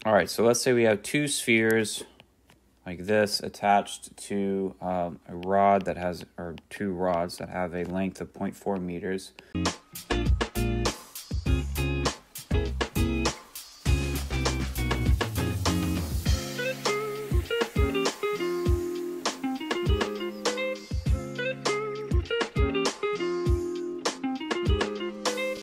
All right, so let's say we have two spheres like this attached to a rod that has, or two rods that have a length of 0.4 meters.